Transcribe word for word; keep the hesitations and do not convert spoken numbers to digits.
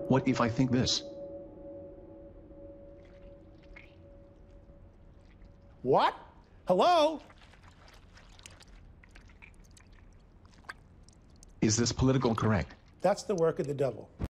What if I think this? What? Hello? Is this political correct? That's the work of the devil.